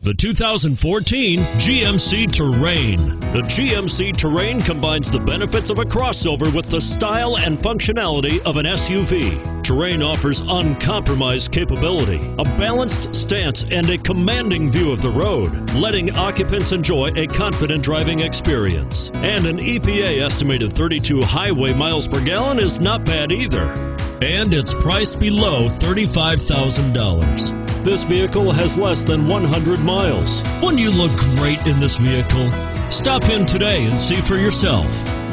The 2014 GMC Terrain. The GMC Terrain combines the benefits of a crossover with the style and functionality of an SUV. Terrain offers uncompromised capability, a balanced stance, and a commanding view of the road, letting occupants enjoy a confident driving experience. And an EPA estimated 32 highway miles per gallon is not bad either. And it's priced below $35,000. This vehicle has less than 100 miles. Wouldn't you look great in this vehicle? Stop in today and see for yourself.